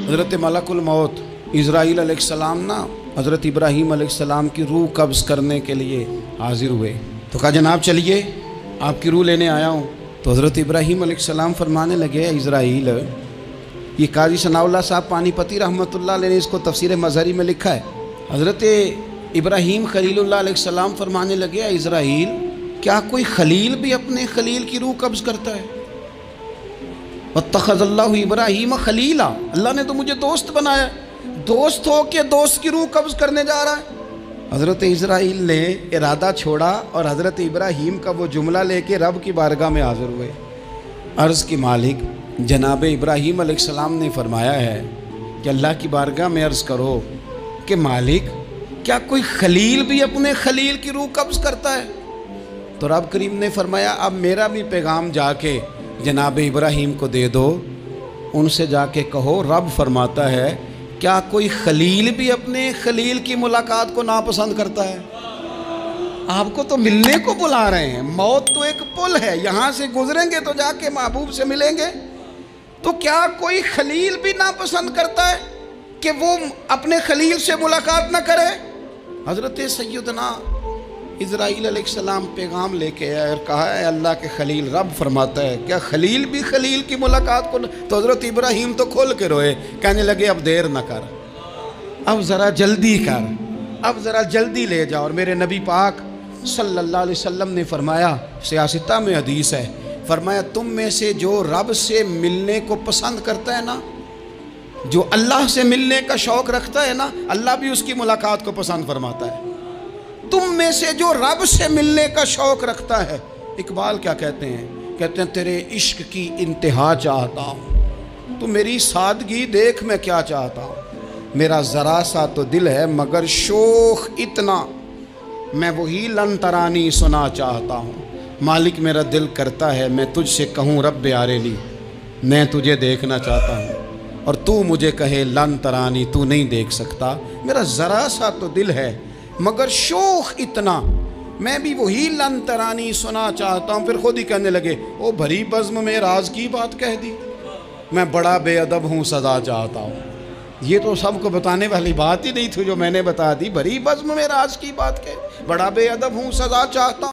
حضرت ملکُ الموت اسرائیل علیہ السلام نا حضرت ابراہیم علیہ السلام کی روح قبض کرنے کے لیے حاضر ہوئے تو کہا جناب چلیے آپ کی روح لینے آیا ہوں۔ تو حضرت ابراہیم علیہ السلام فرمانے لگے اسرائیل، یہ قاضی ثناء اللہ صاحب پانی پتی رحمۃ اللہ علیہ نے اس کو تفسیر مظہری میں لکھا ہے۔ حضرت ابراہیم خلیل اللہ علیہ السلام فرمانے لگے اسرائیل، کیا کوئی خلیل بھی اپنے خلیل کی روح قبض کرتا ہے؟ واتخذ اللہ ابراہیم خلیلا، اللہ نے تو مجھے دوست بنایا، دوست ہو کے دوست کی روح قبض کرنے جا رہا ہے۔ حضرت اسرائیل نے ارادہ چھوڑا اور حضرت ابراہیم کا وہ جملہ لے کے رب کی بارگاہ میں حاضر ہوئے۔ عرض کی مالک جناب ابراہیم علیہ السلام نے فرمایا ہے کہ اللہ کی بارگاہ میں عرض کرو کہ مالک کیا کوئی خلیل بھی اپنے خلیل کی روح قبض کرتا ہے؟ تو رب کریم نے فرمایا اب میرا بھی پیغام جا کے جناب ابراہیم کو دے دو، ان سے جا کے کہو رب فرماتا ہے کیا کوئی خلیل بھی اپنے خلیل کی ملاقات کو ناپسند کرتا ہے؟ آپ کو تو ملنے کو بلا رہے ہیں، موت تو ایک پل ہے، یہاں سے گزریں گے تو جا کے محبوب سے ملیں گے، تو کیا کوئی خلیل بھی ناپسند کرتا ہے کہ وہ اپنے خلیل سے ملاقات نہ کرے؟ حضرت سیدنا اسرائیل علیہ السلام پیغام لے کے آئے اور کہا ہے اللہ کے خلیل رب فرماتا ہے کیا خلیل بھی خلیل کی ملاقات کو تو حضرت ابراہیم تو کھول کے روئے، کہنے لگے اب دیر نہ کر، اب ذرا جلدی کر، اب ذرا جلدی لے جاؤ۔ اور میرے نبی پاک صلی اللہ علیہ وسلم نے فرمایا، سیاستہ میں حدیث ہے، فرمایا تم میں سے جو رب سے ملنے کو پسند کرتا ہے نا، جو اللہ سے ملنے کا شوق رکھتا ہے نا، اللہ بھی اس کی ملاقات کو پسند فرماتا ہے۔ تم میں سے جو رب سے ملنے کا شوق رکھتا ہے، اقبال کیا کہتے ہیں؟ کہتے ہیں تیرے عشق کی انتہا چاہتا ہوں، تو میری سادگی دیکھ میں کیا چاہتا ہوں، میرا ذرا سا تو دل ہے مگر شوق اتنا، میں وہی لن ترانی سنا چاہتا ہوں، مالک میرا دل کرتا ہے میں تجھ سے کہوں رب آریلی، میں تجھے دیکھنا چاہتا ہوں اور تو مجھے کہے لن ترانی، تو نہیں دیکھ سکتا، میرا ذرا سا تو دل ہے مگر شوق اتنا، میں بھی وہی لن ترانی سنا چاہتا ہوں۔ پھر خود ہی کہنے لگے او بھری بزم میں راز کی بات کہہ دی، میں بڑا بے ادب ہوں سزا چاہتا ہوں۔ یہ تو سب کو بتانے والی بات ہی نہیں تھی جو میں نے بتا دی، بھری بزم میں راز کی بات کہہ، بڑا بے ادب ہوں سزا چاہتا ہوں۔